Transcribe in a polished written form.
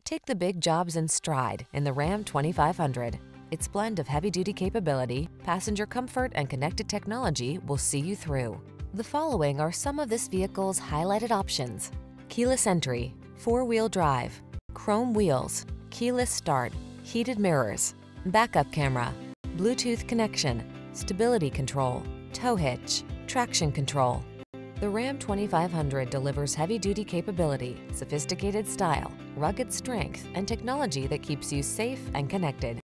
Take the big jobs in stride in the Ram 2500. Its blend of heavy-duty capability, passenger comfort, and connected technology will see you through. The following are some of this vehicle's highlighted options: keyless entry, four-wheel drive, chrome wheels, keyless start, heated mirrors, backup camera, Bluetooth connection, stability control, tow hitch, traction control. The Ram 2500 delivers heavy-duty capability, sophisticated style, rugged strength, and technology that keeps you safe and connected.